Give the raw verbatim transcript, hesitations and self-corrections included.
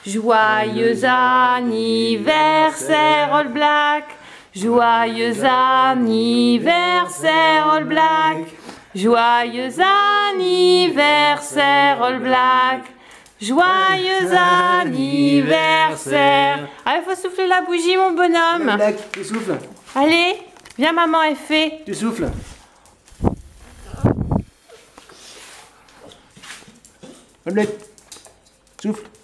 Joyeux anniversaire All Black. Joyeux anniversaire All Black. Joyeux anniversaire All Black. Joyeux anniversaire. Allez, faut souffler la bougie, mon bonhomme. All Black, tu souffles. Allez, viens maman, elle fait. Tu souffles. All Black, souffle.